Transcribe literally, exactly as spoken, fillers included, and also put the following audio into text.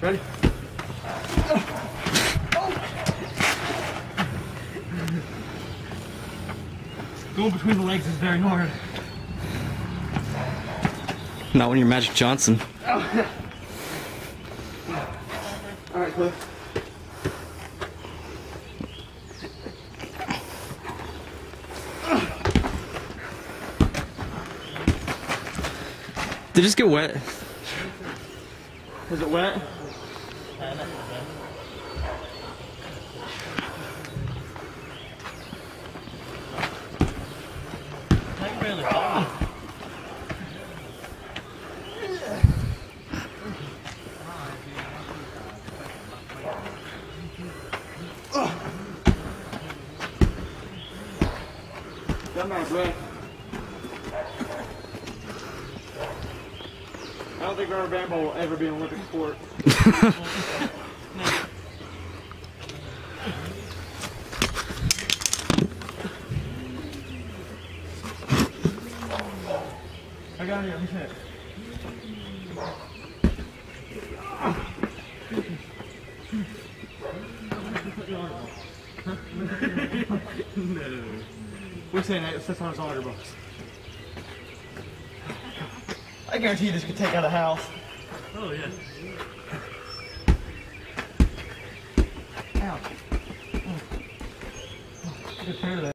Ready? Going between the legs is very hard. Not when you're Magic Johnson. Oh. All right, Cliff. Did it just get wet? Is it wet? Done my breath. I don't think rubber band ball will ever be an Olympic sport. I got it. Let me see it. No. We're saying that six hundred dollars bucks. I guarantee you this could take out a house. Oh, yeah. Ouch. Oh. Good pair of that.